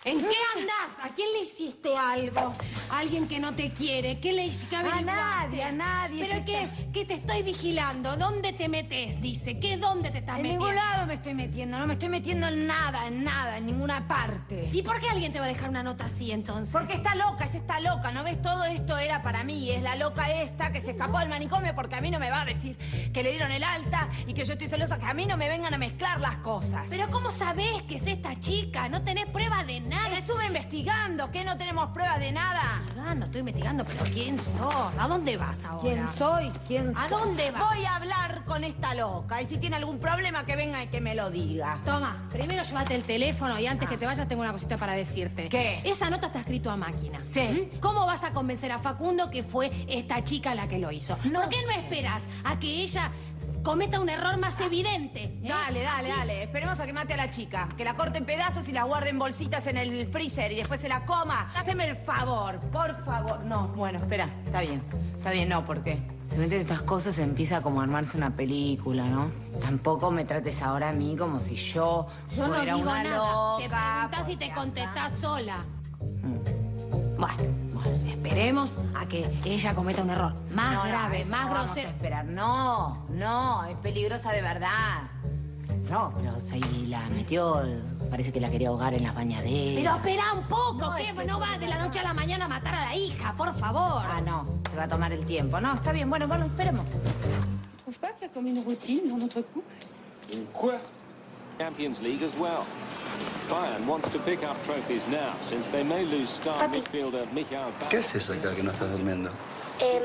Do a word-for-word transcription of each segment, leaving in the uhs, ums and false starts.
¿En qué andás? ¿A quién le hiciste algo? ¿A alguien que no te quiere? ¿Qué le hiciste? A nadie, a nadie. ¿Pero qué? Está... ¿Qué te estoy vigilando? ¿Dónde te metes? Dice. ¿Qué dónde te estás en metiendo? En ningún lado me estoy metiendo. No me estoy metiendo en nada, en nada, en ninguna parte. ¿Y por qué alguien te va a dejar una nota así, entonces? Porque está loca, es esta loca. ¿No ves? Todo esto era para mí. Es la loca esta que se escapó del manicomio porque a mí no me va a decir que le dieron el alta y que yo estoy celosa. Que a mí no me vengan a mezclar las cosas. ¿Pero cómo sabés que es esta chica? No tenés prueba de nada. Estuve investigando. ¿Qué? ¿No tenemos pruebas de nada? Ah, no estoy investigando, pero ¿quién sos? ¿A dónde vas ahora? ¿Quién soy? ¿Quién soy? ¿A dónde vas? Voy a hablar con esta loca. Y si tiene algún problema, que venga y que me lo diga. Toma, primero llévate el teléfono y antes ah. que te vayas tengo una cosita para decirte. ¿Qué? Esa nota está escrito a máquina. Sí. ¿Mm? ¿Cómo vas a convencer a Facundo que fue esta chica la que lo hizo? No ¿Por qué no sé. esperas a que ella cometa un error más evidente? ¿eh? Dale, dale, ¿Sí? dale. Esperemos a que mate a la chica. Que la corte en pedazos y la guarde en bolsitas en el freezer y después se la coma. Haceme el favor, por favor. No, bueno, espera. Está bien. Está bien, no, ¿por qué? Se meten estas cosas, empieza como a armarse una película, ¿no? Tampoco me trates ahora a mí como si yo, yo fuera no digo una nada. loca. Te preguntás y te contestás sola. Mm. Bueno, bueno, esperemos a que ella cometa un error más no, grave, no, más no grosero. Vamos a esperar. No, no, es peligrosa de verdad. No, pero si la metió, parece que la quería ahogar en las bañaderas. Pero espera un poco, No, ¿qué? es que No va de la noche a la mañana a matar a la hija, por favor. Ah, no, se va a tomar el tiempo. No, está bien, bueno, bueno, esperemos. ¿Trouves pas qu'il y a comme une routine dans notre couple? Quoi? Champions League as well. Bayern wants to pick up trophies now, since they may lose star midfielder Michael Ballack. ¿Qué haces acá que no estás durmiendo? Eh,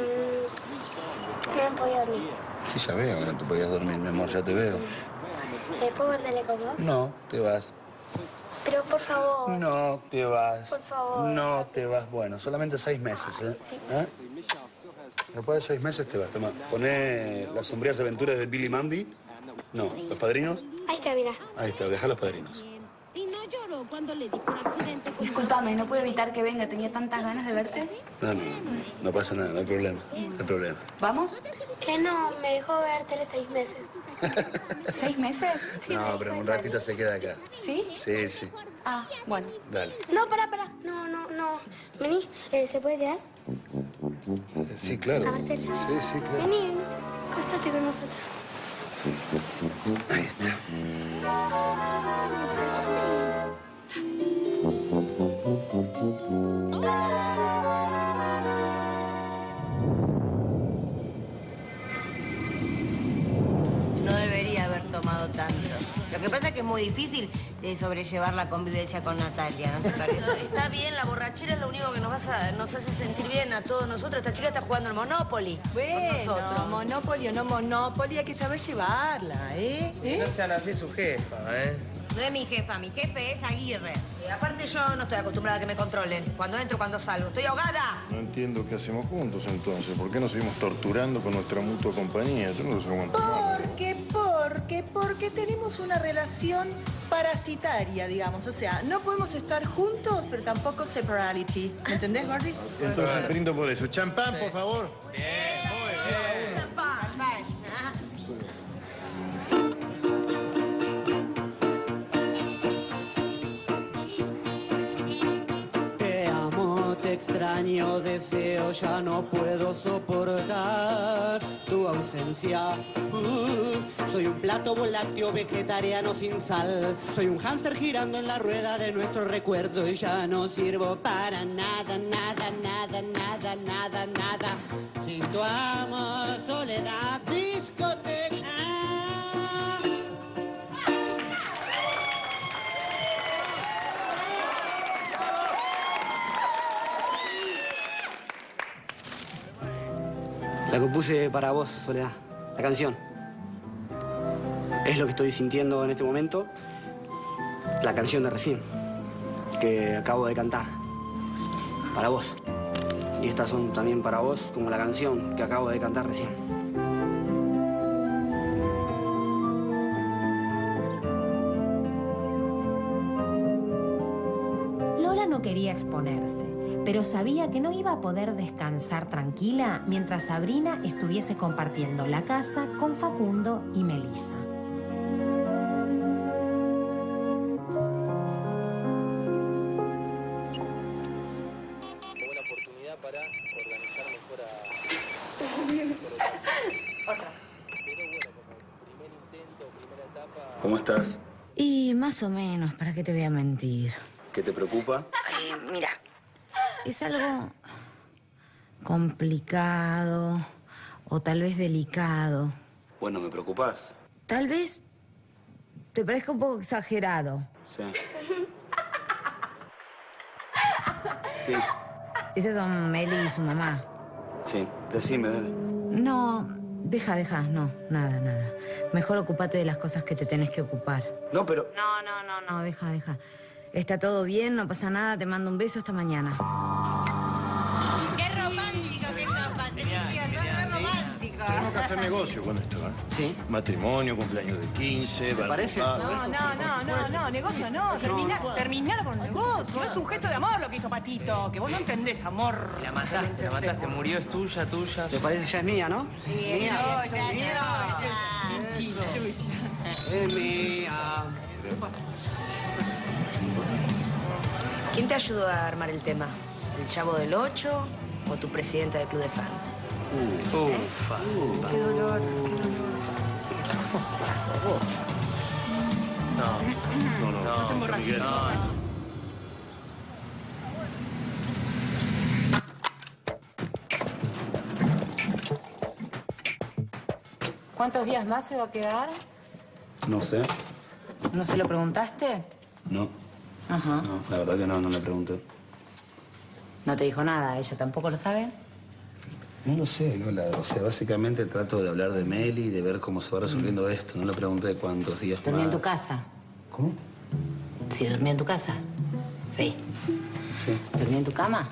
no me podía dormir. Sí, ya veo que no te podías dormir, mi amor, ya te veo. ¿Eh, ¿Puedo ver tele con vos? No, te vas. Pero por favor. No te vas. Por favor. No te vas. Bueno, solamente seis meses, ¿eh? Sí. ¿Eh? Después de seis meses te vas. Toma, poné las sombrías aventuras de Billy Mandy. No, ¿los padrinos? Ahí está, mira. Ahí está, deja los padrinos. Y no lloró cuando le di por accidente. Disculpame, ¿no puedo evitar que venga? Tenía tantas ganas de verte. No, no, no, no pasa nada, no hay problema. No hay problema. ¿Vamos? Eh, no, me dejó ver tele seis meses. ¿Seis meses? Sí, No, me pero dejó un ver. ratito se queda acá. ¿Sí? Sí, sí. Ah, bueno. Dale. No, pará, pará. No, no, no. Vení, eh, ¿se puede quedar? Sí, claro. A ver, tele. Sí, sí, claro. Vení, vení. Acostate con nosotros. Ahí está. No debería haber tomado tanto. Lo que pasa es que es muy difícil de sobrellevar la convivencia con Natalia, ¿no te parece? Está bien, la borrachera es lo único que nos, vas a- nos hace sentir bien a todos nosotros. Esta chica está jugando al Monopoly con Bueno, nosotros. Monopoly o no Monopoly, hay que saber llevarla, ¿eh? Que ¿Eh? no sean así su jefa, ¿eh? No es mi jefa, mi jefe es Aguirre. Y aparte yo no estoy acostumbrada a que me controlen. Cuando entro, cuando salgo. ¡Estoy ahogada! No entiendo qué hacemos juntos entonces. ¿Por qué nos seguimos torturando con nuestra mutua compañía? Yo no los aguanto más. Porque, porque, porque tenemos una relación parasitaria, digamos. O sea, no podemos estar juntos, pero tampoco separality. ¿Me entendés, Gordy? Entonces brindo por eso. Champán, por favor. Champán. Te amo, te extraño, deseo, ya no puedo soportar tu ausencia. Uh, soy un plato volácteo vegetariano sin sal. Soy un hámster girando en la rueda de nuestro recuerdo y ya no sirvo para nada, nada, nada, nada, nada, nada. Sin tu amor, soledad, discoteca. La compuse para vos, Soledad, la canción. Es lo que estoy sintiendo en este momento. La canción de recién, que acabo de cantar. Para vos. Y estas son también para vos, como la canción que acabo de cantar recién. Lola no quería exponerse, pero sabía que no iba a poder descansar tranquila mientras Sabrina estuviese compartiendo la casa con Facundo y Melissa. ¿Cómo estás? Y más o menos, ¿para qué te voy a mentir? ¿Qué te preocupa? Eh, mira, es algo complicado o tal vez delicado. Bueno, ¿me preocupas? Tal vez te parezca un poco exagerado. Sí. Sí. Esas son Meli y su mamá. Sí, decime, dale. No, deja, deja, no, nada, nada. Mejor ocúpate de las cosas que te tenés que ocupar. No, pero... No, no, no, no, deja, deja. Está todo bien, no pasa nada, te mando un beso hasta mañana. ¡Qué romántico que sos, Patricia! ¡Sos re romántico! Tenemos que hacer negocio con esto, ¿eh? Sí. Matrimonio, cumpleaños de quince... ¿Te parece? No, no, no, no, no, negocio no. Termina, terminalo con el negocio. Es un gesto de amor lo que hizo Patito. Que vos no entendés, amor. La mataste, la mataste. Murió, es tuya, tuya. ¿Te parece? Ya es mía, ¿no? Sí, es Mía. tuya, es tuya. Es mía. ¿Quién te ayudó a armar el tema? ¿El Chavo del Ocho o tu presidenta del club de fans? Ufa. Qué dolor, qué dolor. No, No, no, no, te emborraches. no. ¿Cuántos días más se va a quedar? No sé. ¿No se lo preguntaste? No. Ajá. No, la verdad que no, no le pregunté. No te dijo nada, ¿ella tampoco lo sabe? No lo sé, Lola. O sea, básicamente trato de hablar de Meli y de ver cómo se va resolviendo esto. No le pregunté cuántos días más. ¿Dormía en tu casa? ¿Cómo? Sí, dormía en tu casa. Sí. Sí. ¿Dormía en tu cama?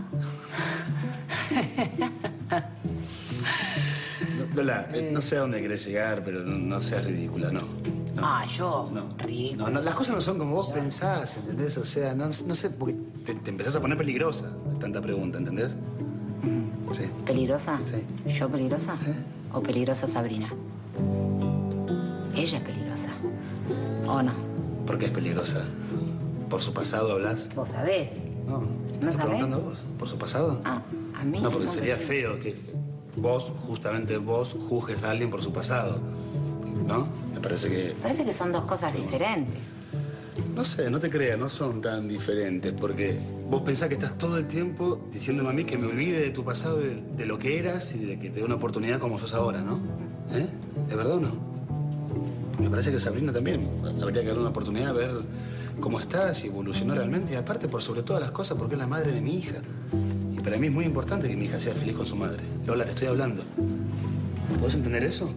Lola, eh, no sé a dónde querés llegar, pero no, no seas ridícula, ¿no? No. Ah, yo. No. Ridículo. No, no, las cosas no son como vos pensás, ¿entendés? O sea, no, no sé, porque te, te empezás a poner peligrosa de tanta pregunta, ¿entendés? Sí. ¿Peligrosa? Sí. ¿Yo peligrosa? Sí. ¿O peligrosa Sabrina? Ella es peligrosa. ¿O no? ¿Por qué es peligrosa? ¿Por su pasado hablas? ¿Vos sabés? No. ¿Te ¿No estoy sabés? preguntando a vos? ¿Por su pasado? Ah, a mí. No, porque ¿cómo sería que- feo que vos, justamente vos, juzgues a alguien por su pasado. ¿No? Me parece que... Parece que son dos cosas diferentes. No sé, no te creas, no son tan diferentes, porque vos pensás que estás todo el tiempo diciéndome a mí que me olvide de tu pasado, de, de lo que eras y de que te dé una oportunidad como sos ahora, ¿no? ¿Eh? ¿Es verdad o no? Me parece que Sabrina también habría que darle una oportunidad a ver cómo estás y evolucionó realmente. Y aparte, por sobre todas las cosas, porque es la madre de mi hija. Y para mí es muy importante que mi hija sea feliz con su madre. Lola, te estoy hablando. ¿Puedes entender eso?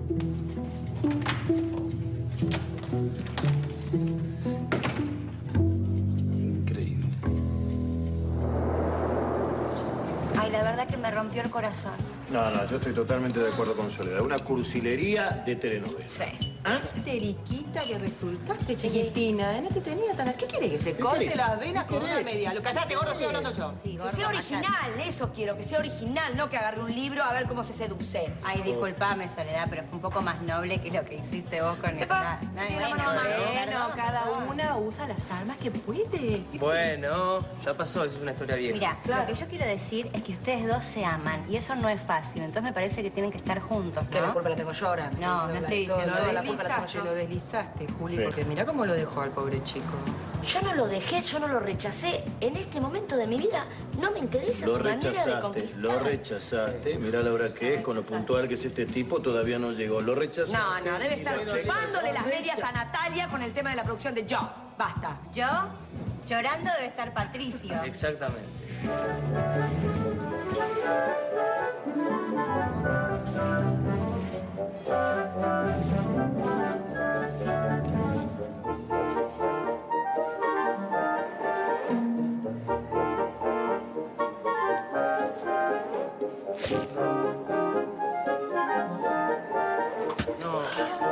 Increíble. Ay, la verdad que me rompió el corazón. No, no, yo estoy totalmente de acuerdo con Soledad. Una cursilería de telenovela. Sí. Teriquita que resultaste, chiquitina. ¿eh? No te tenía tan... ¿Qué quiere? ¿Que se corte querés? las venas ¿Qué con una querés? media? Lo callate, gordo, estoy hablando yo. Sí, Que gordo, sea callate. original, eso quiero, que sea original, no que agarre un libro a ver cómo se seduce. Ay, disculpame, Soledad, pero fue un poco más noble que lo que hiciste vos con el... Epa, Ay, sí, la bueno, mano a mano. Bueno, cada una usa las armas que puede. Bueno, ya pasó, eso es una historia vieja. Mira, lo que yo quiero decir es que ustedes dos se aman y eso no es fácil. Entonces me parece que tienen que estar juntos, Que la ¿no? culpa la tengo yo ahora. No, no estoy Todo- diciendo- toda Lo la culpa la tengo deslizaste, yo. lo deslizaste, Juli, Sí. porque mira cómo lo dejó al pobre chico. Yo no lo dejé, yo no lo rechacé. En este momento de mi vida no me interesa Lo su manera de rechazaste, conquistar. lo rechazaste. Mirá la hora que es, con lo puntual que es este tipo, todavía no llegó. Lo rechazaste. No, no, debe estar chupándole las medias a Natalia con el tema de la producción de Yo. Basta. ¿Yo? Llorando debe estar Patricio. Exactamente. No.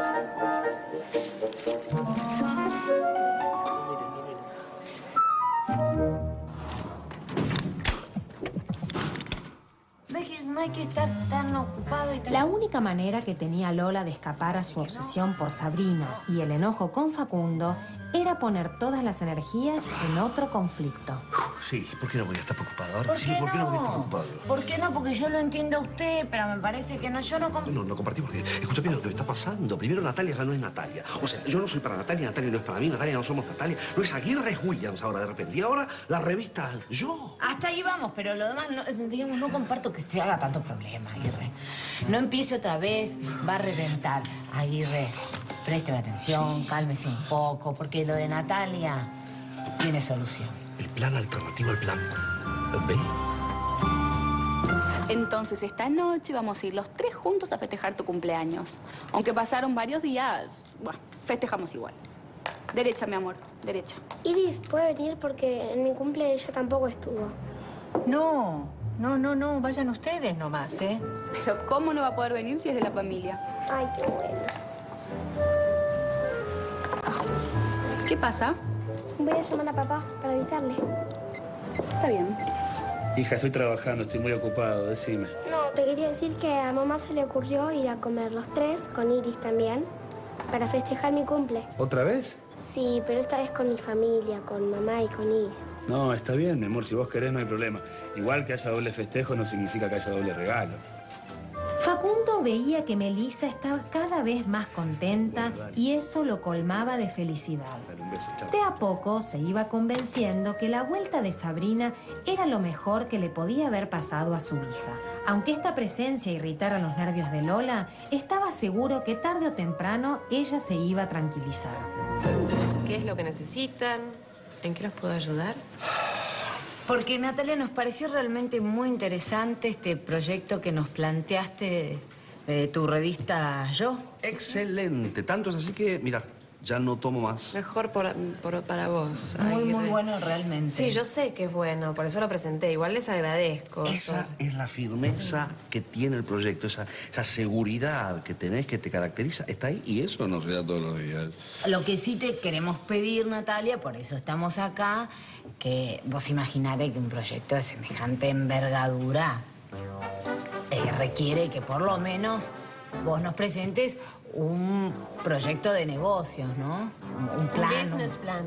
No hay que, no hay que estar tan ocupado y tan... La única manera que tenía Lola de escapar a su obsesión por Sabrina y el enojo con Facundo era poner todas las energías en otro conflicto. Sí, ¿por qué no voy a estar preocupado? Ahora ¿Por decime, qué ¿por qué no voy a estar no? preocupado? ¿Por qué no? Porque yo lo entiendo a usted, pero me parece que no, yo no... comp- No, no compartí porque, escucha bien lo que me está pasando? Primero, Natalia ya no es Natalia. O sea, yo no soy para Natalia, Natalia no es para mí, Natalia no somos Natalia. No es Aguirre, es Williams ahora de repente. Y ahora la revista Yo. Hasta ahí vamos, pero lo demás, no, digamos, no comparto que te haga tanto problema, Aguirre. No empiece otra vez, va a reventar. Aguirre, présteme atención, cálmese un poco, porque lo de Natalia tiene solución. El plan alternativo al plan. ¿Ven? Entonces, esta noche vamos a ir los tres juntos a festejar tu cumpleaños. Aunque pasaron varios días, bueno, festejamos igual. Derecha, mi amor, derecha. Iris puede venir porque en mi cumple ella tampoco estuvo. No, no, no, no, vayan ustedes nomás, ¿eh? Pero ¿cómo no va a poder venir si es de la familia? Ay, qué bueno. ¿Qué pasa? Voy a llamar a papá para avisarle. Está bien. Hija, estoy trabajando, estoy muy ocupado, decime. No, te quería decir que a mamá se le ocurrió ir a comer los tres, con Iris también, para festejar mi cumple. ¿Otra vez? Sí, pero esta vez con mi familia, con mamá y con Iris. No, está bien, mi amor, si vos querés no hay problema. Igual que haya doble festejo no significa que haya doble regalo. Facundo veía que Melissa estaba cada vez más contenta y eso lo colmaba de felicidad. Dale un beso, chao. De a poco se iba convenciendo que la vuelta de Sabrina era lo mejor que le podía haber pasado a su hija. Aunque esta presencia irritara los nervios de Lola, estaba seguro que tarde o temprano ella se iba a tranquilizar. ¿Qué es lo que necesitan? ¿En qué los puedo ayudar? Porque, Natalia, nos pareció realmente muy interesante este proyecto que nos planteaste de tu revista Yo. Excelente. Tanto es así que, mira, ya no tomo más. Mejor por, por- para vos. Muy, Aguirre. muy bueno realmente. Sí, yo sé que es bueno, por eso lo presenté. Igual les agradezco. Esa es la firmeza que tiene el proyecto, esa, esa seguridad que tenés, que te caracteriza, está ahí y eso no se da todos los días. Lo que sí te queremos pedir, Natalia, por eso estamos acá, que vos imaginate que un proyecto de semejante envergadura eh, requiere que por lo menos vos nos presentes un proyecto de negocios, ¿no? Un plan. Un business plan.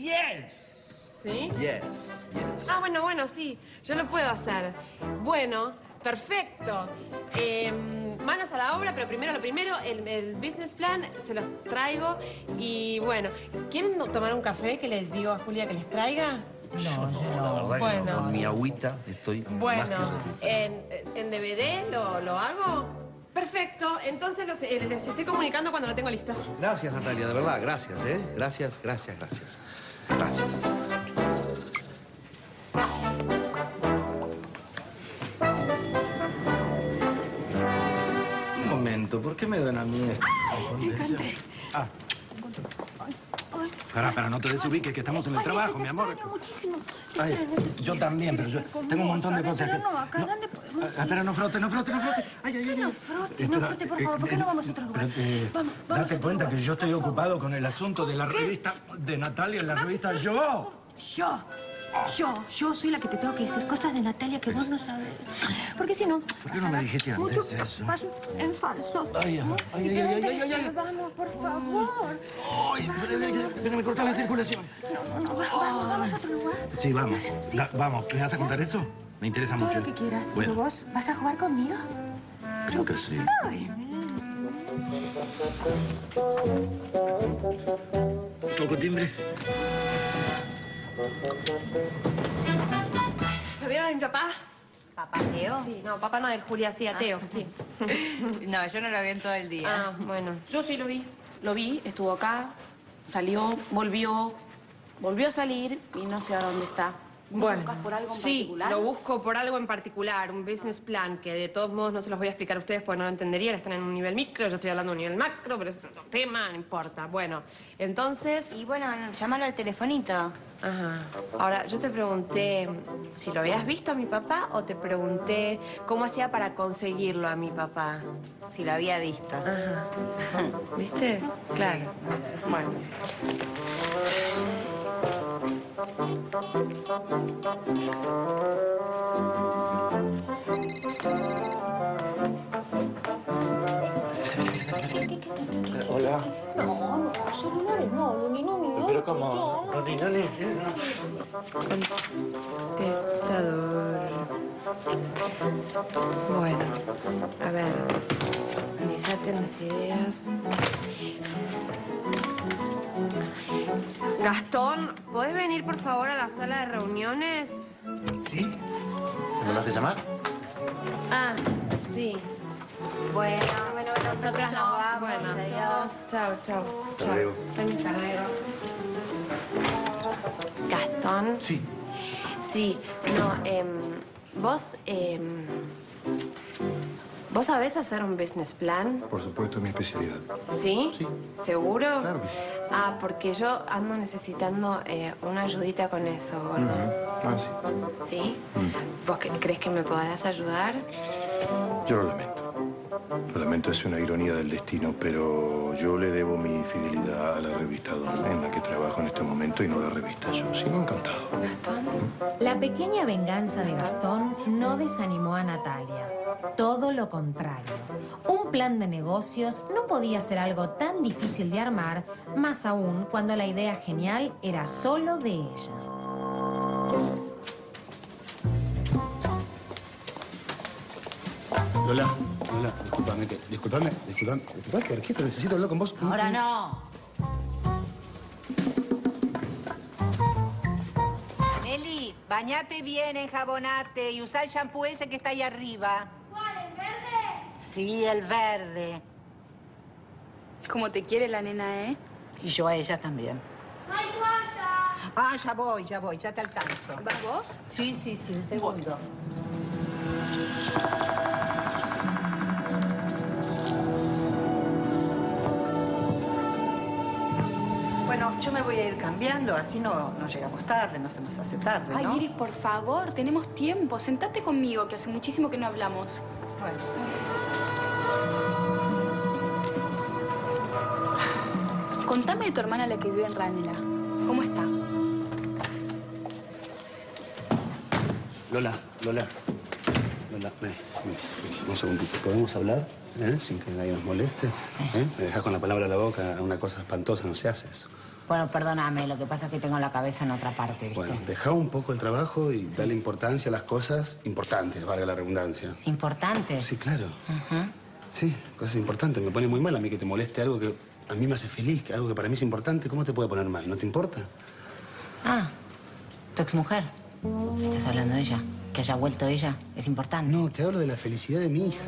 Yes. ¿Sí? Yes, yes. Ah, bueno, bueno, sí. Yo lo puedo hacer. Bueno, perfecto. Eh, manos a la obra, pero primero lo primero, el, el business plan se los traigo. Y bueno, ¿quieren tomar un café que les digo a Julia que les traiga? No, yo La verdad que Bueno. no, con mi agüita estoy más Bueno, que satisfecho. en, en D V D lo, lo hago. Perfecto, entonces los, eh, les estoy comunicando cuando lo tengo listo. Gracias, Natalia, de verdad, gracias, ¿eh? Gracias, gracias, gracias. Gracias. Un momento, ¿por qué me dan a mí esto? Te encanté. Ah. Pará, pará, no te desubiques, que estamos en el trabajo, mi amor. Muchísimo. Ay, yo también, pero yo tengo un montón de cosas que... No, acá, ¿dónde podemos Ah, espera, no frote, no frote, no frote. Ay, ay, ay. No frote, no Espera, frote, por eh, favor. ¿Por qué eh, no vamos a otro lugar? pero, eh, Vamos, vamos date a otro cuenta lugar. que yo estoy ocupado con el asunto de la ¿Qué? revista de Natalia, la revista Yo. Yo, yo, yo soy la que te tengo que decir cosas de Natalia que vos no sabés. Porque si no... ¿Por qué no me dijiste antes mucho eso? vas en falso. Ay, ay, ¿no? ay, Y ay, te ay, deben ay, ay, ay. decir, Vamos, por favor. Ay, pero me cortás la circulación. No, no, vamos, vamos a otro lugar. Sí, vamos. Da- vamos, ¿me vas a contar eso? Me interesa Todo mucho. lo que quieras. Bueno, Pero vos, ¿vas a jugar conmigo? creo que sí. Ay. ¿Toco timbre? ¿Lo vieron a mi papá? ¿Papá Teo? Sí, no, papá no, del Julia, sí, a Teo, sí. No, yo no lo vi en todo el día. Ah, bueno. Yo sí lo vi. Lo vi, estuvo acá, salió, volvió, volvió a salir y no sé ahora dónde está. ¿Lo Bueno, buscas por algo en sí, particular? lo busco por algo en particular, un business plan, que de todos modos no se los voy a explicar a ustedes porque no lo entenderían, están en un nivel micro, yo estoy hablando de un nivel macro, pero ese es otro tema, no importa. Bueno, entonces... Y bueno, llámalo al telefonito. Ajá. Ahora, yo te pregunté si lo habías visto a mi papá o te pregunté cómo hacía para conseguirlo a mi papá. Si lo había visto. Ajá. ¿Viste? Claro. Bueno. Hola. No, no, celulares no, ni no, ni Pero ¿cómo? No, ni no, ni... Contestador. Bueno, a ver. Organizate en las ideas. Gastón, ¿podés venir por favor a la sala de reuniones? ¿Sí? ¿Me mandaste a llamar? Ah, sí. Bueno, bueno, nosotros nos vamos. Bueno, Adiós. chao, chao. Hasta luego. Hasta luego. Gastón. Sí. Sí, no, eh, vos, eh, ¿vos sabés hacer un business plan? Por supuesto, es mi especialidad. ¿Sí? Sí. ¿Seguro? Claro que sí. Ah, porque yo ando necesitando eh, una ayudita con eso, gordo. Ujú. Ah, sí. ¿Sí? Mm. ¿Vos cre- crees que me podrás ayudar? Yo lo lamento. Lo lamento, es una ironía del destino, pero yo le debo mi fidelidad a la revista Don, en la que trabajo en este momento, y no la revista yo. Sí, no, encantado. La pequeña venganza de Gastón no desanimó a Natalia. Todo lo contrario. Un plan de negocios no podía ser algo tan difícil de armar, más aún cuando la idea genial era solo de ella. Lola, Lola, discúlpame, que, discúlpame, discúlpame, discúlpame, que Arquito, necesito hablar con vos. Ahora no. Nelly, bañate bien, enjabonate y usa el shampoo ese que está ahí arriba. ¿Cuál, el verde? Sí, el verde. Como te quiere la nena, ¿eh? Y yo a ella también. ¡No hay toalla! Ah, ya voy, ya voy, ya te alcanzo. ¿Vas vos? Sí, sí, sí, un segundo. Bueno, yo me voy a ir cambiando, así no, no llegamos tarde, no se nos hace tarde, ¿no? Ay, Iris, por favor, tenemos tiempo. Sentate conmigo, que hace muchísimo que no hablamos. Bueno. Contame de tu hermana, la que vive en Ranela. ¿Cómo está? Lola, Lola, Lola, ven, ven, ven, un segundito. ¿Podemos hablar? ¿Eh? Sin que nadie nos moleste. Sí. ¿Eh? Me dejas con la palabra en la boca, una cosa espantosa, no se hace eso. Bueno, perdóname, lo que pasa es que tengo la cabeza en otra parte, ¿viste? Bueno, deja un poco el trabajo y dale importancia a las cosas importantes, valga la redundancia. ¿Importantes? Sí, claro. Ajá. Sí, cosas importantes. Me pone muy mal a mí que te moleste algo que a mí me hace feliz, que algo que para mí es importante. ¿Cómo te puede poner mal? ¿No te importa? Ah, tu exmujer. ¿Estás hablando de ella? ¿Que haya vuelto ella? ¿Es importante? No, te hablo de la felicidad de mi hija.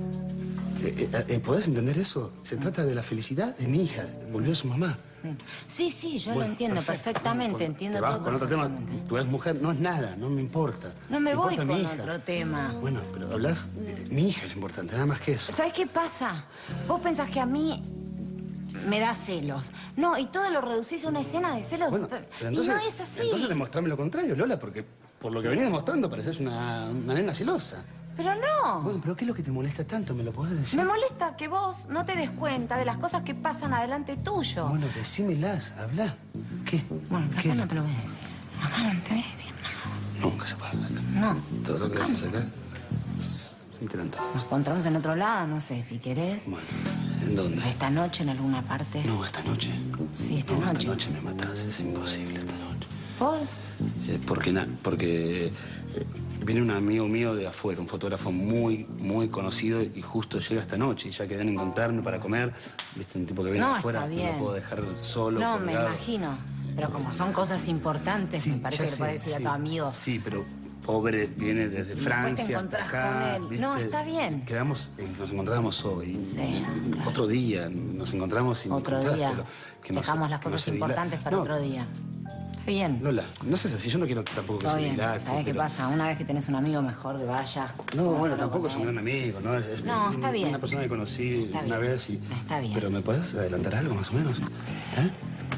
Eh, eh, eh, ¿Podés entender eso? Se trata de la felicidad de mi hija. Volvió a su mamá. Sí, sí, yo Bueno, lo entiendo perfecto. perfectamente, Bueno, entiendo te vas todo. con otro tema. Tu ex mujer no es nada, no me importa. No me voy importa con mi hija. otro tema. Bueno, pero hablas... eh, mi hija es lo importante, nada más que eso. ¿Sabes qué pasa? Vos pensás que a mí me da celos. No, y todo lo reducís a una escena de celos. Bueno, pero- pero entonces, y no es así. Entonces demostrame lo contrario, Lola, porque por lo que venís demostrando pareces una, una nena celosa. Pero no. Bueno, pero ¿qué es lo que te molesta tanto? ¿Me lo podés decir? Me molesta que vos no te des cuenta de las cosas que pasan adelante tuyo. Bueno, decímelas, habla. ¿Qué? Bueno, pero ¿Qué? acá no te lo voy a decir. Acá no te voy a decir nada. Nunca se puede hablar. No. Todo lo que dices acá se enteran todos. Nos encontramos en otro lado, no sé, si querés. Bueno, ¿en dónde? Esta noche en alguna parte. No, esta noche. Sí, esta no, noche. esta noche me matás, es imposible esta noche. ¿Por? Eh, porque na- porque eh, viene un amigo mío de afuera, un fotógrafo muy, muy conocido, y justo llega esta noche y ya quedé en encontrarme para comer. Viste, un tipo que viene No, de afuera, está no bien. lo puedo dejar solo. No, me colgado. imagino. Pero como son cosas importantes, me parece Ya que le sé, puedes decir a sí. tu amigo. Sí, pero pobre viene desde Y después te Francia hasta encontrás acá. con él. ¿viste? No, está bien. Quedamos, en- nos encontrábamos hoy. Sí, claro. Otro día nos encontramos y me Otro contás, día. pero que no se- Dejamos las que no cosas se dila- importantes para No, otro día. Está bien. Lola, no seas así. Yo no quiero tampoco que Todo se bien. dilate. ¿Sabes qué pero- pasa? Una vez que tenés un amigo, mejor que vaya. No, bueno, Solo tampoco con es un él. gran amigo, ¿no? Es, es No, un- está bien. Una persona que conocí Está una bien. vez y... Está bien. Pero ¿me podés adelantar algo más o menos? ¿Eh?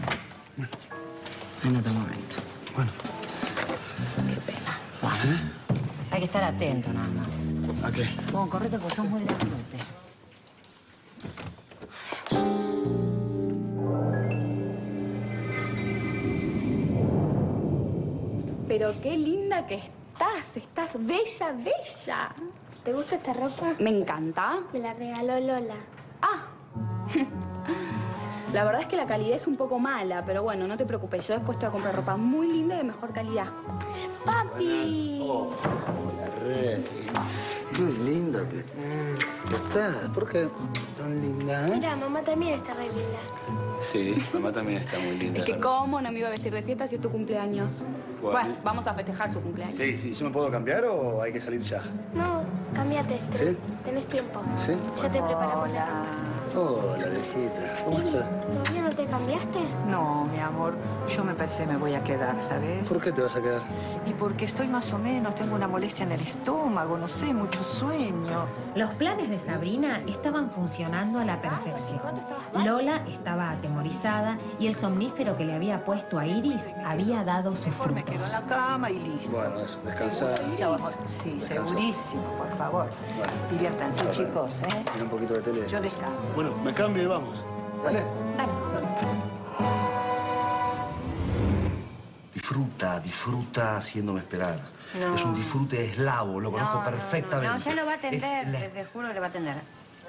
En otro momento. Bueno. Qué pena. Bueno. Hay que estar atento nada más. ¿A qué? Bueno, correte porque sos muy grandote. Pero qué linda que estás. Estás bella, bella. ¿Te gusta esta ropa? Me encanta. Me la regaló Lola. Ah. La verdad es que la calidad es un poco mala, pero bueno, no te preocupes. Yo después te voy a comprar ropa muy linda y de mejor calidad. ¡Papi! Oh, la Rey. Qué linda. ¿Ya está? ¿Por qué tan linda, eh? Mira, mamá también está re linda. Sí, mamá también está muy linda. Es que cómo no me iba a vestir de fiesta si es tu cumpleaños. Bueno. Bueno, vamos a festejar su cumpleaños. Sí, sí. ¿Yo me puedo cambiar o hay que salir ya? No, cámbiate. ¿Sí? Tenés tiempo. ¿Sí? Ya te preparamos la ropa. Hola, viejita. ¿Cómo estás? ¿Todavía no te cambiaste? No, mi amor, yo me pensé me voy a quedar, ¿sabes? ¿Por qué te vas a quedar? Y porque estoy más o menos, tengo una molestia en el estómago, no sé, mucho sueño. Los planes de Sabrina estaban funcionando a la perfección. Lola estaba atemorizada y el somnífero que le había puesto a Iris había dado sus Me quedo en frutos. la cama y listo. Bueno, eso, descansar. Chao, amor. Sí, Descansa. segurísimo, por favor. Bueno. Diviértanse, Ahora, chicos, ¿eh? Mira un poquito de tele. Yo descanso. Bueno, me cambio y vamos. Dale. Disfruta, disfruta haciéndome esperar. No. Es un disfrute eslavo, lo conozco No, perfectamente. No, ya lo va a atender, Es la- te, te juro que le va a atender.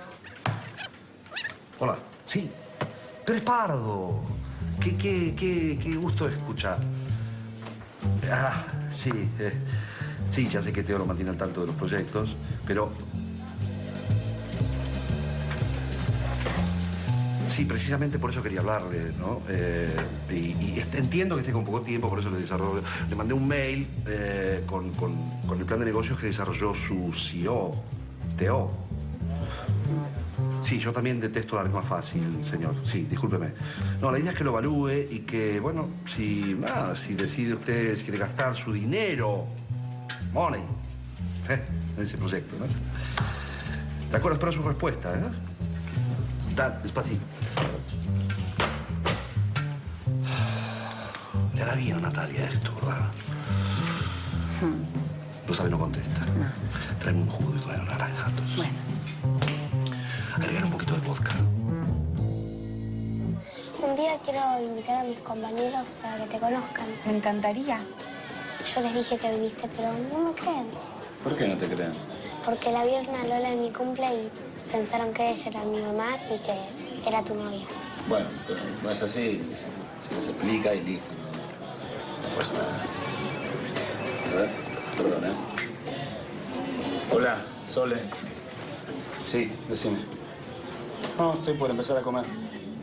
Hola, sí. Pero es Pardo. Qué, qué, qué, qué gusto escuchar. Ah, sí. eh, sí, ya sé que Teo lo mantiene al tanto de los proyectos, pero... Sí, precisamente por eso quería hablarle, ¿no? Eh, y y est- entiendo que esté con poco tiempo, por eso le desarrollo. Le mandé un mail eh, con, con, con el plan de negocios que desarrolló su C E O, Teo. Sí, yo también detesto la rima fácil, señor. Sí, discúlpeme. No, la idea es que lo evalúe y que, bueno, si, nada, si decide usted si quiere gastar su dinero, money, eh, en ese proyecto, ¿no? De acuerdo, espero su respuesta, ¿eh? Dale, despacito. Le hará bien a Natalia esto, ¿verdad? No sabe, no contesta. Tráeme un jugo de una naranja, entonces. Bueno. Agregar un poquito de vodka. Un día quiero invitar a mis compañeros para que te conozcan. Me encantaría. Yo les dije que viniste, pero no me creen. ¿Por qué no te creen? Porque la vieron a Lola en mi cumple y pensaron que ella era mi mamá y que era tu novia. Bueno, pero no es así. Se, se les explica y listo. No, no pasa nada. A ver, perdón, ¿eh? Hola, Sole. Sí, decime. No, estoy por empezar a comer.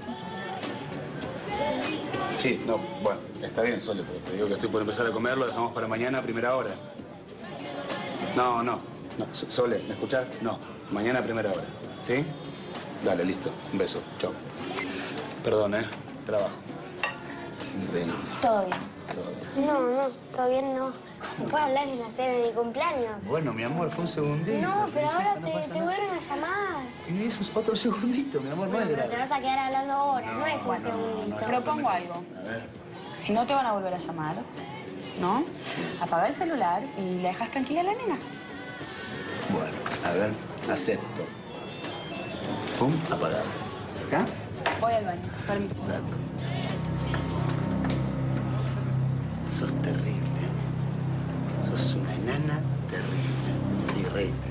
Sí, no, bueno, está bien, Sole, pero te digo que estoy por empezar a comer, lo dejamos para mañana a primera hora. No, no, no, So- Sole, ¿me escuchás? No, mañana a primera hora, ¿sí? Dale, listo, un beso, chao. Perdón, ¿eh? Trabajo. Es increíble. Todo bien. Todo bien. No, no, todo bien no. ¿Me puedes hablar en la cena de mi cumpleaños? Bueno, mi amor, fue un segundito. No, pero princesa, ahora no te, pasa te nada. vuelven a llamar. Y eso es otro segundito, mi amor, no Bueno, es pero te grave. vas a quedar hablando ahora, no, es un Bueno, segundito. propongo algo. A ver. Si no te van a volver a llamar, ¿no? Apaga el celular y la dejas tranquila a la nena. Bueno, a ver, acepto. Pum, apagado. ¿Acá? Voy al baño, permíteme. Dale. Sos terrible. Sos una enana terrible. Sí, reíte.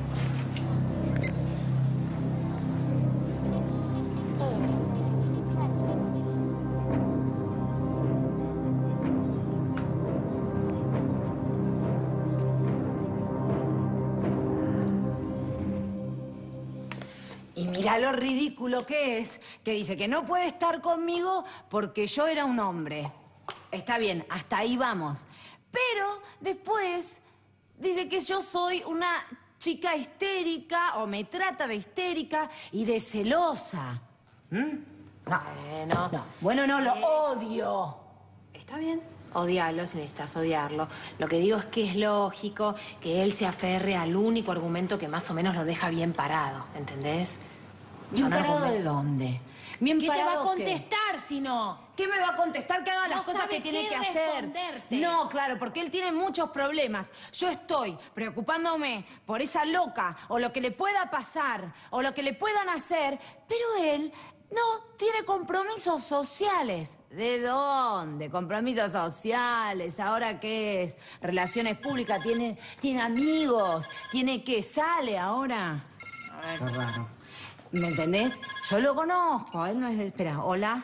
Y mira lo ridículo que es, que dice que no puede estar conmigo porque yo era un hombre. Está bien, hasta ahí vamos. Pero después dice que yo soy una chica histérica o me trata de histérica y de celosa. ¿Mm? No. Bueno, No. Bueno, no, lo odio. está bien. Odiarlo si necesitas odiarlo. Lo que digo es que es lógico que él se aferre al único argumento que más o menos lo deja bien parado, ¿entendés? ¿Bien Son parado de argumentos. dónde? ¿Bien ¿Qué te va a parado qué? contestar si no? ¿Qué me va a contestar? Que haga No las cosas sabe que tiene qué que hacer. responderte. No, claro, porque él tiene muchos problemas. Yo estoy preocupándome por esa loca, o lo que le pueda pasar, o lo que le puedan hacer, pero él no tiene compromisos sociales. ¿De dónde? Compromisos sociales. ¿Ahora qué es? Relaciones públicas. Tiene, tiene amigos. Tiene que sale ahora. A ver. Qué raro. ¿Me entendés? Yo lo conozco, él no es de... Espera, ¿hola?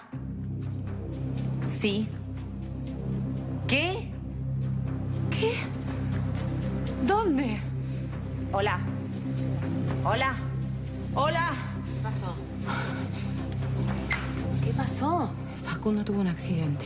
Sí. ¿Qué? ¿Qué? ¿Dónde? Hola. Hola. Hola. ¿Qué pasó? ¿Qué pasó? Facundo tuvo un accidente.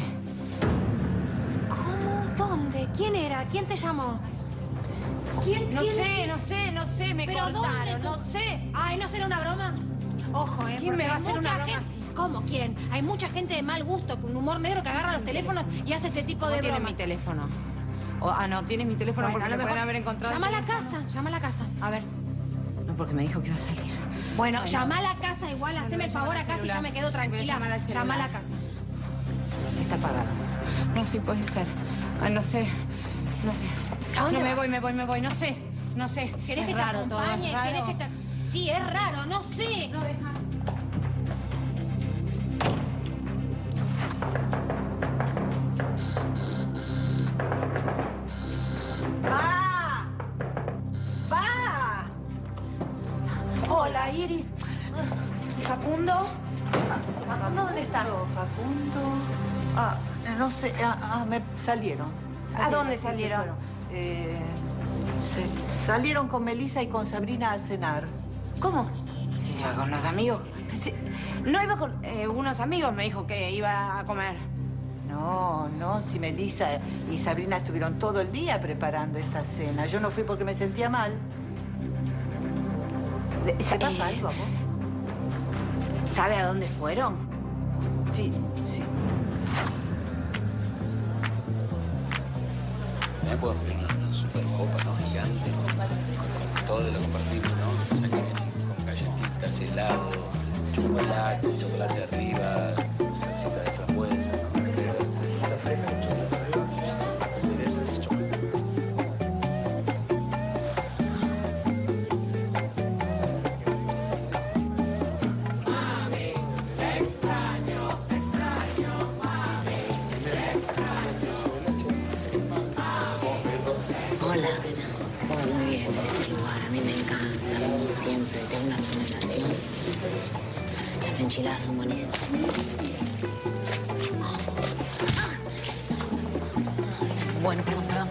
¿Cómo? ¿Dónde? ¿Quién era? ¿Quién te llamó? ¿Quién? No quién sé, es? no sé, no sé, me ¿Pero cortaron, dónde no tú? sé. Ay, ¿no será una broma? Ojo, ¿eh? ¿Quién porque me va a hay hacer mucha una broma gente- así? ¿Cómo? ¿Quién? Hay mucha gente de mal gusto, con humor negro, que agarra los teléfonos y hace este tipo ¿Cómo de tiene bromas. mi teléfono? O- ah, no, tienes mi teléfono Bueno, porque a lo me pueden mejor- haber encontrado. Llama a el la teléfono. casa, llama a la casa. A ver. No, porque me dijo que iba a salir. Bueno, Bueno. llama a la casa igual, Bueno, haceme el voy a favor llamar al acá si yo celular. me quedo Voy a tranquila. llamar al Llama a la celular. casa. Está apagado. No, sí puede ser. Ay, no sé. No sé. ¿A dónde no, me vas? voy, me voy, me voy. No sé. No sé. ¿Querés es que te raro todo, acompañe? es raro. ¿Querés que te... Sí, es raro, no sé. No, deja. ¡Va! ¡Va! Hola, Iris. ¿Y Facundo? ¿Facundo dónde está? Facundo. Ah, no sé. Ah, ah, me salieron. ¿A dónde sí, se salieron? fueron. Eh, se- salieron con Melissa y con Sabrina a cenar. ¿Cómo? Sí, se iba con los amigos. Sí, no iba con eh, unos amigos, me dijo que iba a comer. No, no, si Melissa y Sabrina estuvieron todo el día preparando esta cena. Yo no fui porque me sentía mal. ¿Te pasa algo a vos? ¿Sabe a dónde fueron? Sí, sí. También puedo pedir una, una super copa, ¿no? Gigante, con, con, con todo lo compartimos, ¿no? O sea, que vienen con galletitas, helado, chocolate, chocolate arriba, salsita de frambuesa, ¿no? De fruta fresca, chocolate arriba, cereza y chocolate. Hola. Oh, muy bien en este lugar. A mí me encanta. Vengo siempre. Tengo una recomendación. Las enchiladas son buenísimas. Bueno, perdón, perdón.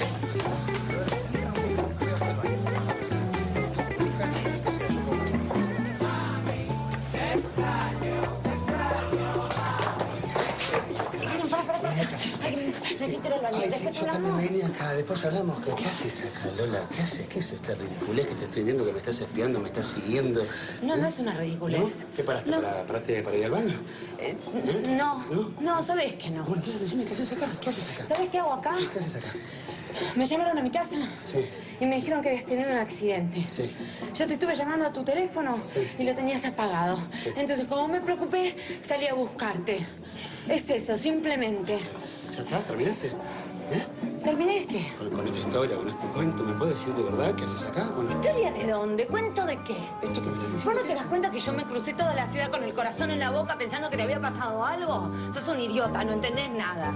Necesito ir al baño. Ay, sí, Después yo también hablamos. me vine acá, después hablamos. ¿Qué, qué haces acá, Lola? ¿Qué haces? ¿Qué es esta ridiculez que te estoy viendo, que me estás espiando, me estás siguiendo? No, ¿Eh? no es una ridiculez. ¿No? ¿Qué paraste? No. Para, ¿Paraste para ir al baño? Eh, no, no, ¿sabes qué no? Bueno, entonces decime, ¿qué haces acá? ¿Qué haces acá? ¿Sabes qué hago acá? Sí, ¿qué haces acá? Me llamaron a mi casa Sí, y me dijeron que habías tenido un accidente. sí. Yo te estuve llamando a tu teléfono y lo tenías apagado. Entonces, como me preocupé, salí a buscarte. Es eso, simplemente. ¿Ya está? ¿Terminaste? ¿Eh? ¿Terminé qué? Con, con esta historia, con este cuento, ¿me puedes decir de verdad qué haces acá o no? ¿Historia de dónde? ¿Cuento de qué? Esto que me estás ¿Vos diciendo. no te das cuenta que yo me crucé toda la ciudad con el corazón en la boca pensando que te había pasado algo? Sos un idiota, no entendés nada.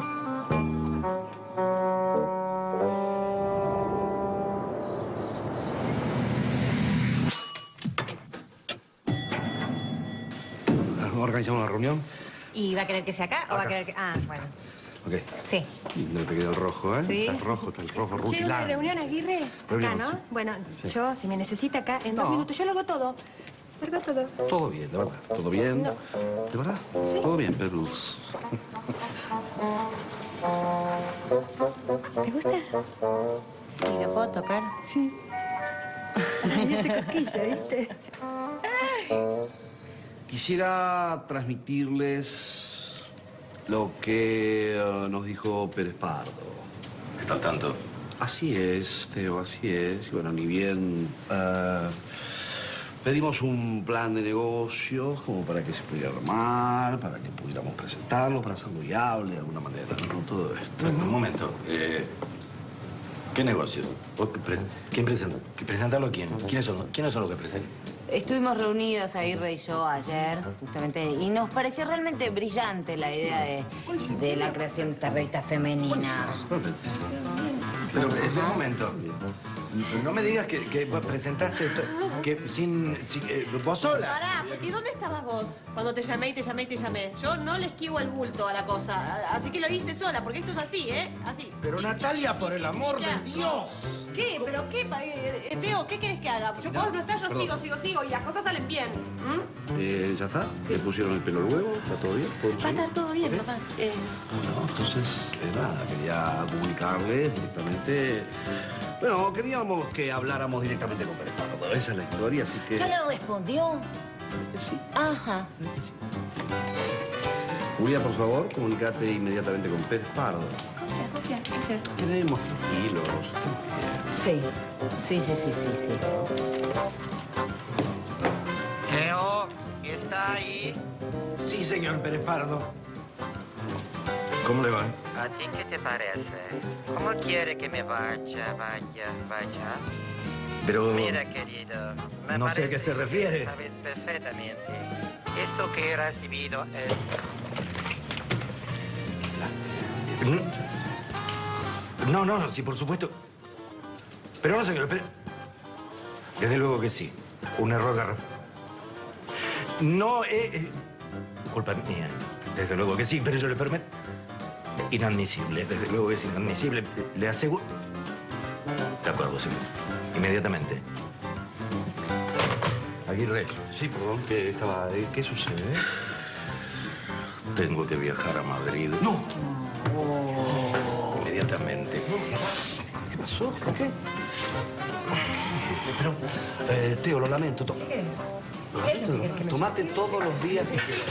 ¿Organizamos una reunión? ¿Y va a querer que sea acá o va a querer que...? Ah, bueno. Ok. Sí. Me pegué el rojo, ¿eh? Sí. Está el rojo, está el rojo, Che, una rutilante. reunión, Aguirre. Reunión, Acá, ¿no? sí. Bueno, Sí. yo, si me necesita acá, en dos No. minutos, yo lo hago todo. Lo hago todo. Todo bien, de verdad. ¿Todo bien? No. ¿De verdad? Todo bien, Perus. ¿Te gusta? Sí, ¿lo puedo tocar? Sí. Ay, hace cosquilla, ¿viste? Quisiera transmitirles lo que eh, nos dijo Pérez Pardo. ¿Está al tanto? Así es, Teo, así es. Y bueno, ni bien eh, pedimos un plan de negocios como para que se pudiera armar, para que pudiéramos presentarlo, para hacerlo viable de alguna manera, ¿no? Todo esto. Un momento. Eh, ¿Qué negocio? ¿Vos qué pres- ¿Quién presenta? ¿Qué presentarlo quién? ¿Quiénes son, ¿Quiénes son los que presentan? Estuvimos reunidos Aguirre y yo ayer, justamente, y nos pareció realmente brillante la idea de, de la creación de esta revista femenina. Pero, espera un momento. No me digas que, que vos presentaste... esto. que sin... sin eh, ¿Vos sola? Pará, porque ¿dónde estabas vos cuando te llamé y te llamé y te llamé? Yo no le esquivo el bulto a la cosa, así que lo hice sola, porque esto es así, ¿eh? Así. Pero Natalia, por el amor de Dios. ¿Qué? ¿Pero qué? Eh, eh, Teo, ¿qué querés que haga? Yo vos no estás, yo Perdón. sigo, sigo, sigo y las cosas salen bien. ¿Mm? Eh, ¿Ya está? ¿Le pusieron el pelo al huevo? ¿Está todo bien? ¿Podemos Va a seguir? estar todo bien, papá. Eh, Bueno, entonces, eh, nada, quería comunicarles directamente... Bueno, queríamos que habláramos directamente con Pérez Pardo. Esa es la historia, así que... ¿Ya le respondió? ¿Sabes que sí? Ajá. Julia, por favor, comunícate inmediatamente con Pérez Pardo. confía, confía, confía. Tenemos tranquilos. Sí, sí, sí, sí, sí, sí. Teo, ¿está ahí? Sí, señor Pérez Pardo. ¿Cómo le va? ¿A ti qué te parece? ¿Cómo quiere que me vaya, vaya, vaya? Pero... Mira, querido, me No sé a qué se parece refiere. que sabes perfectamente. Esto que he recibido es... No, no, no, sí, por supuesto. Pero no, señor, espere. Desde luego que sí. Un error garrafal. No, eh, eh, culpa mía. Desde luego que sí, pero yo le permito... Inadmisible, desde luego que es inadmisible. Le aseguro... De acuerdo, señor. Inmediatamente. Aguirre. Sí, perdón, que estaba... ¿Qué sucede? Tengo que viajar a Madrid. ¡No! Inmediatamente. ¿Qué pasó? ¿Por qué? Pero, eh, Teo, lo lamento. To- ¿Qué querés? Lo ¿Qué es lo que lamento. querés que me Tomate todos los días.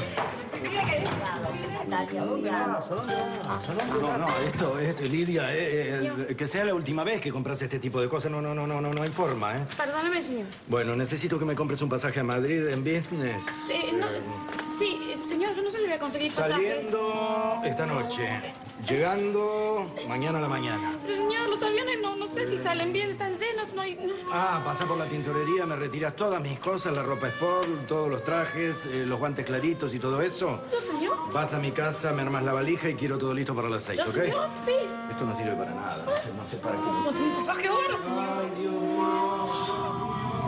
Natalia, ¿A dónde vas? ¿A dónde vas? ¿A dónde No, vas? no, esto, esto, Lidia, eh, eh, que sea la última vez que compras este tipo de cosas. No, no, no, no, no, no hay forma, ¿eh? Perdóname, señor. Bueno, necesito que me compres un pasaje a Madrid en business. Eh, no, sí, señor, yo no sé si voy a conseguir pasaje. Saliendo esta noche. Llegando mañana a la mañana. Pero, señor, los aviones no, no sé si salen bien, están llenos, no hay... no. Ah, pasa por la tintorería, me retiras todas mis cosas, la ropa sport, todos los trajes, eh, los guantes claritos y todo eso. ¿Yo, señor? Vas a mi casa, me armas la valija y quiero todo listo para las seis, ¿Yo, ¿ok? señor? Sí. Esto no sirve para nada, no sé, no sé para qué. Vamos a hacer un pasaje ahora, señor. Ay, Dios mío.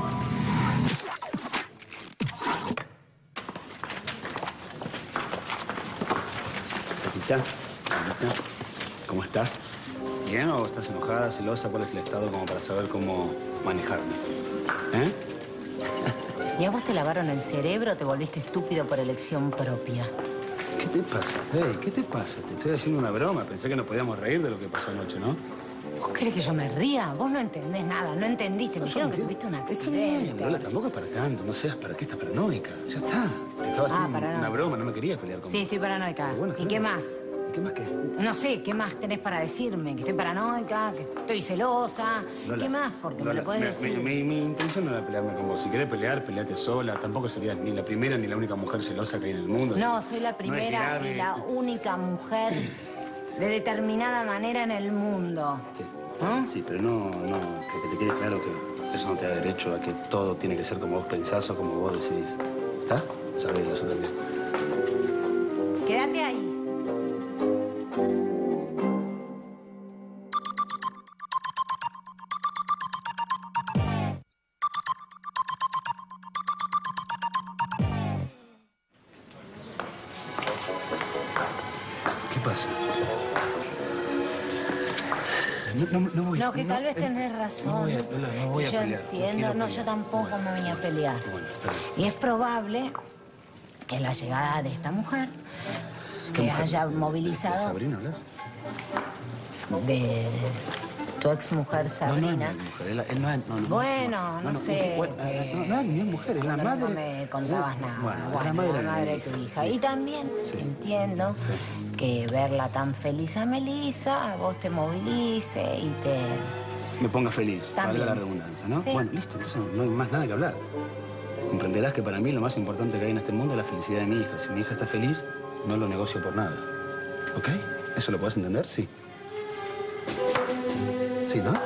Capitán, capitán, ¿cómo estás? ¿Bien o estás enojada, celosa? ¿Cuál es el estado como para saber cómo manejarme? ¿Eh? ¿Y a vos te lavaron el cerebro o te volviste estúpido por elección propia? ¿Qué te pasa? Hey, ¿qué te pasa? Te estoy haciendo una broma. Pensé que nos podíamos reír de lo que pasó anoche, ¿no? ¿Vos querés que yo me ría? Vos no entendés nada, no entendiste. Me No, dijeron yo que no tuviste un Está bien, accidente. Lola, tampoco es para tanto. No seas para qué estás paranoica. Ya está. Te estaba haciendo Ah, paranoica. una broma. No me querías pelear conmigo. Sí, estoy paranoica. Bueno, ¿Y claro. qué más? ¿Y qué más qué? No sé, ¿qué más tenés para decirme? Que estoy paranoica, que estoy celosa. Lola, ¿Qué más? Porque me Lola, lo podés mira, decir. Mi, mi- mi intención no era pelearme con vos. Si querés pelear, peleate sola. Tampoco serías ni la primera ni la única mujer celosa que hay en el mundo. No, así soy la que primera no es grave. y la única mujer de determinada manera en el mundo. Sí, sí, pero no, no, que, que te quede claro que eso no te da derecho a que todo tiene que ser como vos pensás o como vos decidís. ¿Está? Sabelo, eso también. Quédate ahí. ¿Qué pasa? No, no, no voy No, que tal vez eh, tenés razón. No voy a, Lola, no voy a yo pelear. entiendo, quiero no, pelear. yo tampoco me voy a pelear. Bueno, está bien. Y es probable que la llegada de esta mujer ¿Qué que mujer? haya ¿De movilizado Sabrina hablas? de tu ex mujer No, no es Sabrina. mi mujer. Él, él no es... No, no, Bueno, no sé, bueno, que- no, no es mi mujer, es la No, madre... no me contabas nada. Bueno, es Bueno, la madre, la madre de mi tu hija. hija. Y también entiendo que verla tan feliz a Melissa, a vos te movilice y te... Me ponga feliz, También. valga la redundancia, ¿no? Sí. Bueno, listo, entonces no hay más nada que hablar. Comprenderás que para mí lo más importante que hay en este mundo es la felicidad de mi hija. Si mi hija está feliz, no lo negocio por nada. ¿Ok? ¿Eso lo puedes entender? Sí. Sí, ¿no?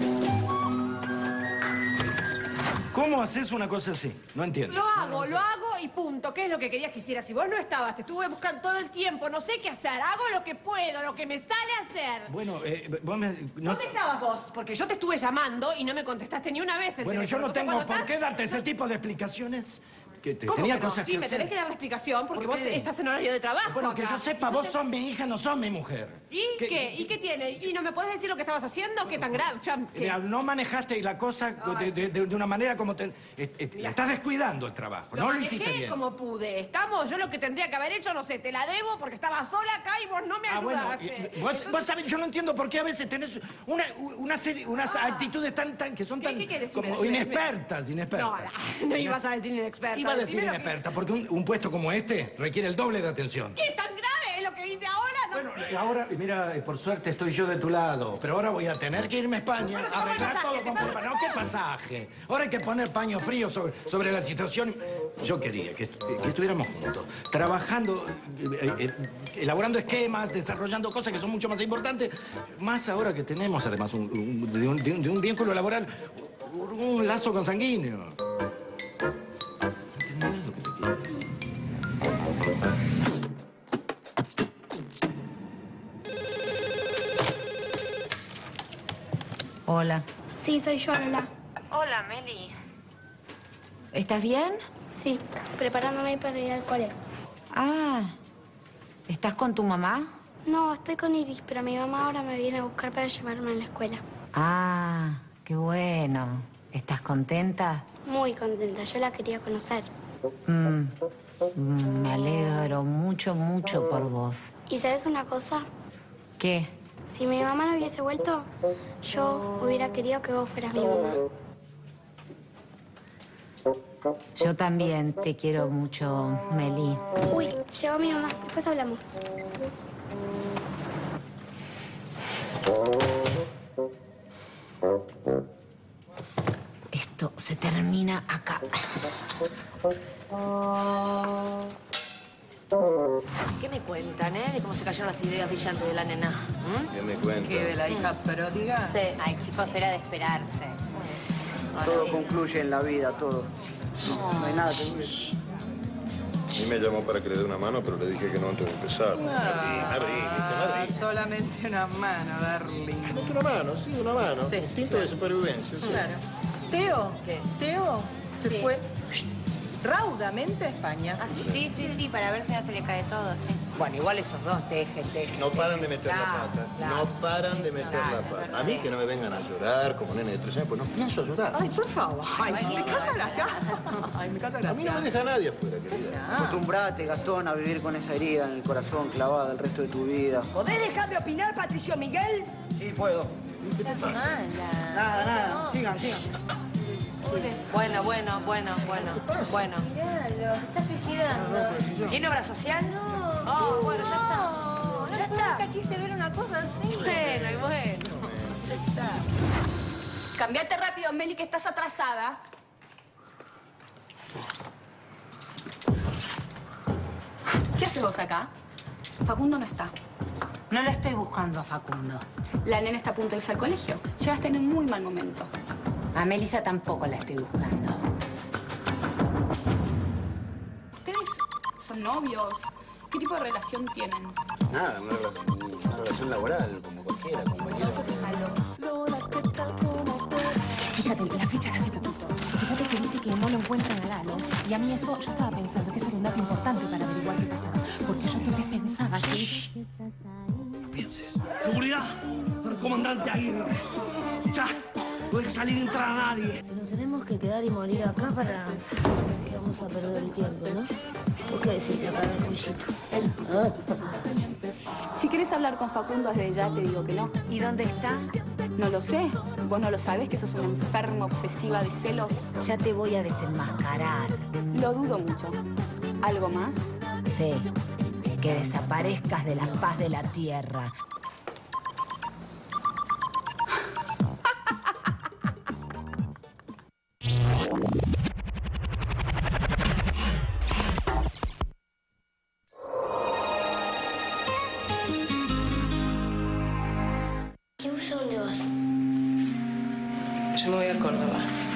¿Cómo haces una cosa así? No entiendo. Lo hago, lo hago, y punto. ¿Qué es lo que querías que hiciera? Si vos no estabas, te estuve buscando todo el tiempo, no sé qué hacer. Hago lo que puedo, lo que me sale a hacer. Bueno, eh, vos me... No... ¿Dónde estabas vos? Porque yo te estuve llamando y no me contestaste ni una vez el Bueno, teléfono. yo no tengo por estás... qué darte ese tipo de explicaciones. Que te, ¿Cómo tenía que no? cosas Sí, que me hacer. tenés que dar la explicación porque ¿Por vos qué? estás en horario de trabajo. Bueno, que acá. yo sepa, vos sos mi hija, no sos mi mujer. ¿Y qué? ¿Qué? ¿Y qué tiene? ¿Y no me podés decir lo que estabas haciendo? ¿Qué tan grave? Ya, ¿qué? Mira, no manejaste la cosa de, de- de- de una manera como te... eh, eh, la estás descuidando el trabajo, Lo no lo manejé hiciste bien. como pude. Estamos, yo lo que tendría que haber hecho, no sé, te la debo porque estaba sola acá y vos no me Ah, bueno, ayudaste. y- vos, vos sabés, yo no entiendo por qué a veces tenés una, una serie, unas actitudes tan, tan, que son tan Ah. ¿Qué quieres decirme? como Decime, inexpertas, No, inexpertas. no, no ibas a decir inexperta. Iba a decir Decime lo que- inexperta, porque un, un puesto como este requiere el doble de atención. ¿Qué tan grave es lo que hice ahora? No. Bueno, ahora, mira, eh, por suerte estoy yo de tu lado, pero ahora voy a tener que irme a España, Bueno, te a pago el arreglar pasaje, todo te con pago el problema. No, ¿qué pasaje? Ahora hay que poner paño frío sobre, sobre la situación. Yo quería que, est- que estuviéramos juntos, trabajando, eh, eh, elaborando esquemas, desarrollando cosas que son mucho más importantes, más ahora que tenemos, además, un, un- de, un, de un- de un vínculo laboral, un, un lazo consanguíneo. ¿Entendés lo que te quiero decir? Hola. Sí, soy yo, Lola. Hola, Meli. ¿Estás bien? Sí, preparándome para ir al cole. Ah, ¿estás con tu mamá? No, estoy con Iris, pero mi mamá ahora me viene a buscar para llevarme a la escuela. Ah, qué bueno. ¿Estás contenta? Muy contenta, yo la quería conocer. Mm, mm, me alegro mucho, mucho por vos. ¿Y sabes una cosa? ¿Qué? Si mi mamá no hubiese vuelto, yo hubiera querido que vos fueras mi mamá. Yo también te quiero mucho, Meli. Uy, llegó mi mamá. Después hablamos. Esto se termina acá. ¿Qué me cuentan, eh? De cómo se cayeron las ideas brillantes de la nena. ¿Mm? ¿Qué me cuentas? ¿Qué, de la hija pródiga? Sí. Ay, chicos, era de esperarse. Todo concluye en la vida, todo. No, no hay nada que... A mí me llamó para que le dé una mano, pero le dije que no antes de empezar. Ah, solamente una mano, darling. Una mano, sí, una mano. Sí, Instinto claro. de supervivencia, sí. Claro. Teo, ¿Qué? Teo se Sí. fue raudamente a España. Ah, sí, sí, sí, sí, para ver si no se le cae todo, sí. Bueno, igual esos dos, teje, teje. No paran de meter la Claro, pata. claro. No paran de meter Claro, la pata. A sí. mí que no me vengan a llorar como nene de tres años, pues no pienso llorar. Ay, por favor. Ay, Ay, me qué causa gracia. Ay, me causa A mí no me gracia. deja nadie afuera, querida. Acostumbrate, Gastón, a vivir con esa herida en el corazón clavada el resto de tu vida. ¿Podés dejar de opinar, Patricio Miguel? Sí, puedo. ¿Qué te pasa? Nada, nada. Sigan, sigan. Bueno, bueno, bueno, bueno. Bueno. Miralo, se está suicidando. ¿Tiene obra social? No. Oh, bueno, ya está. Ya está. Nunca quise ver una cosa así. Bueno, y bueno. Cambiate rápido, Meli, que estás atrasada. ¿Qué haces vos acá? Facundo no está. No lo estoy buscando a Facundo. La nena está a punto de irse al colegio. Llegaste en un muy mal momento. A Melissa tampoco la estoy buscando. ¿Ustedes son novios? ¿Qué tipo de relación tienen? Nada, una, rela- una relación laboral, como cualquiera, compañero. Fíjate, la fecha de hace poquito. Fíjate que dice que no lo encuentran a Lalo. Y a mí eso, yo estaba pensando que eso era un dato importante para averiguar qué pasaba. Porque yo entonces pensaba que... Pienses. Seguridad, el comandante Aguirre. Ya, no hay que salir ni entrar a nadie. Si nos tenemos que quedar y morir acá para... que vamos a perder el tiempo, ¿no? ¿Vos qué decís de apagar el cuellito? Si quieres hablar con Facundo desde ya, te digo que no. ¿Y dónde está? No lo sé. ¿Vos no lo sabés que sos una enferma obsesiva de celos? Ya te voy a desenmascarar. Lo dudo mucho. ¿Algo más? Sí, que desaparezcas de la faz de la tierra. ¿Y vos a dónde vas? Yo me voy a Córdoba.